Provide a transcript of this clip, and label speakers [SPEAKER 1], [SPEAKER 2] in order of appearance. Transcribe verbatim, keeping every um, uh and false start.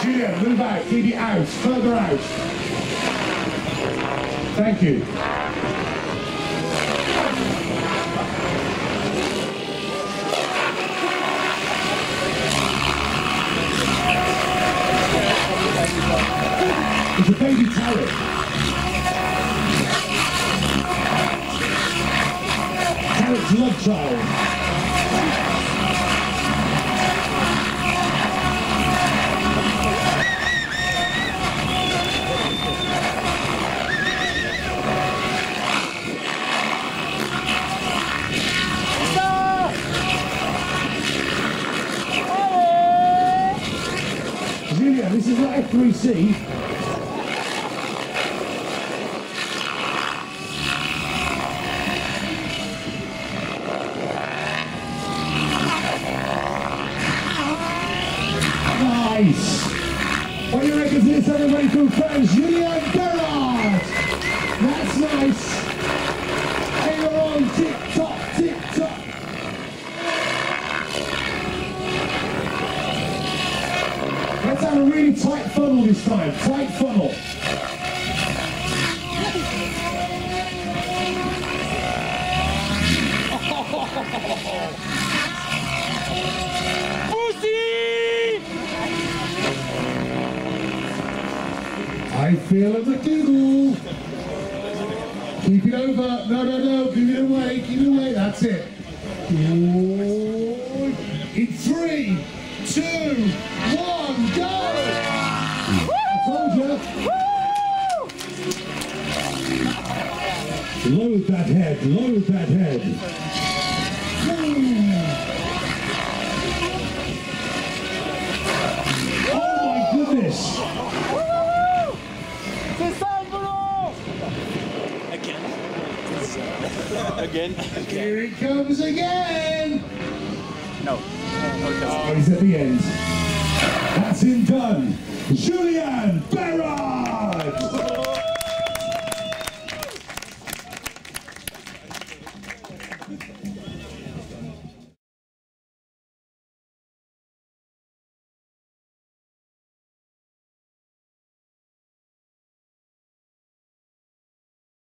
[SPEAKER 1] Julien, move out. Keep it out. Further out. Thank you. It's a baby turret. Turret's love child. Julien, this is not F three C. Nice! What do you reckon to this, everybody from France? Julien Berard! That's nice! Hey, you're on TikTok, TikTok! Let's have a really tight funnel this time. Tight funnel. I feel a McDougal. Keep it over. No, no, no. Give it away. Keep it away. That's it. Ooh. In three, two, one, go! I told you. Load that head. Load that head. Oh my goodness.
[SPEAKER 2] Again.
[SPEAKER 1] Here it comes again!
[SPEAKER 2] No.
[SPEAKER 1] Oh, he's at the end. That's him done. Julien Berard!